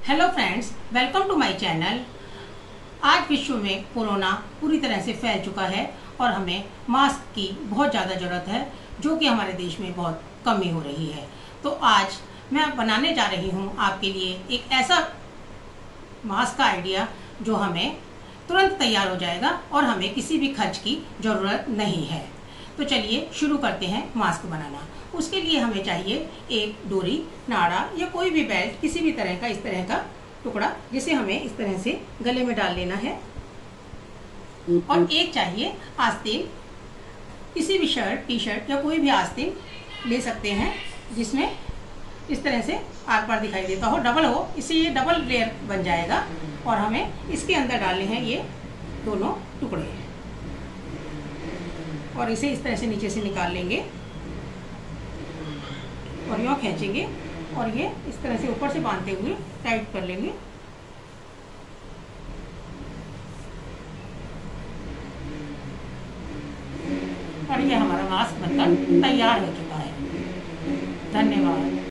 Hello friends, welcome to my channel. आज विश्व में कोरोना पूरी तरह से फैल चुका है और हमें मास्क की बहुत ज़्यादा ज़रूरत है, जो कि हमारे देश में बहुत कमी हो रही है। तो आज मैं बनाने जा रही हूँ आपके लिए एक ऐसा मास्क का आइडिया जो हमें तुरंत तैयार हो जाएगा और हमें किसी भी खर्च की ज़रूरत नहीं है। तो चलिए शुरू करते हैं मास्क बनाना। उसके लिए हमें चाहिए एक डोरी, नाड़ा या कोई भी बेल्ट, किसी भी तरह का, इस तरह का टुकड़ा, जिसे हमें इस तरह से गले में डाल लेना है। और एक चाहिए आस्तीन, किसी भी शर्ट, टी शर्ट या कोई भी आस्तीन ले सकते हैं जिसमें इस तरह से आर पार दिखाई देता हो, डबल हो, इससे ये डबल लेयर बन जाएगा। और हमें इसके अंदर डालने हैं ये दोनों टुकड़े और इसे इस तरह से नीचे से निकाल लेंगे और यूँ खींचेंगे और ये इस तरह से ऊपर से बांधते हुए टाइट कर लेंगे। और ये हमारा मास्क बनकर तैयार हो चुका है। धन्यवाद।